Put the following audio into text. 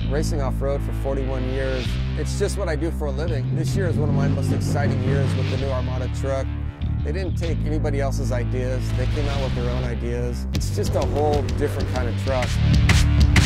racing off-road for 41 years. It's just what I do for a living. This year is one of my most exciting years with the new Armada truck. They didn't take anybody else's ideas. They came out with their own ideas. It's just a whole different kind of truck.